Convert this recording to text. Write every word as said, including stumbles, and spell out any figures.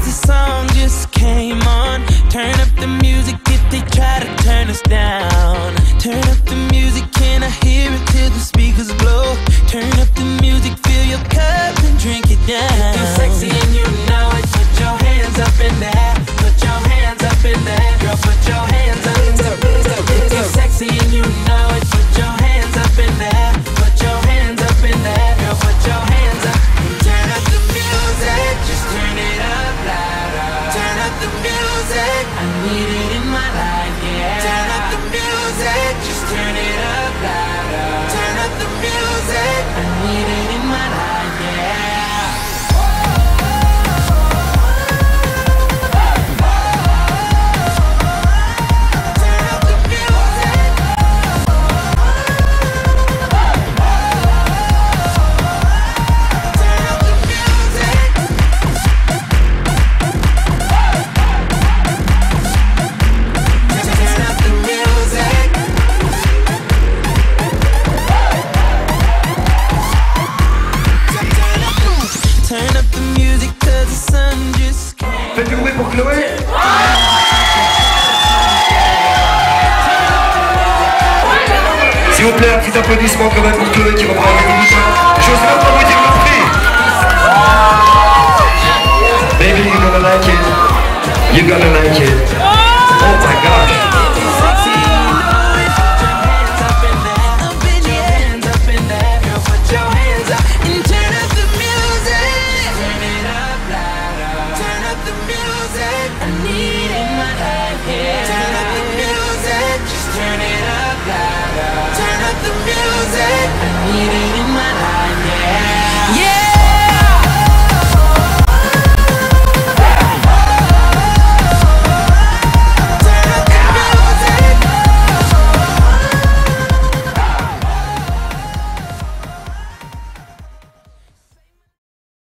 the song just came on. Turn up the music if they try to turn us down. Turn up the music, can I hear it till the speakers blow? Turn up the music, fill your cup and drink it down. If you're sexy and you know it, put your hands up in the air. Put your hands up in the air. Girl, put your hands up in the air. If you're sexy and you know it, put your hands up in the air. Put your hands up in the air. Girl, put your hands up. Turn up the music, just turn it up louder. Turn up the music, I need it in my life, yeah. Turn up the music, just turn it up louder. Turn up the music, I need it in my life, yeah. Faites du bruit pour Chloé. S'il vous plaît, un petit applaudissement quand même pour Chloé qui reprend la musique. J'ose même pas vous dire le prix. Baby, you're gonna like it. You're gonna like it. Oh my gosh. Turn it up louder. Turn up the music, I need it.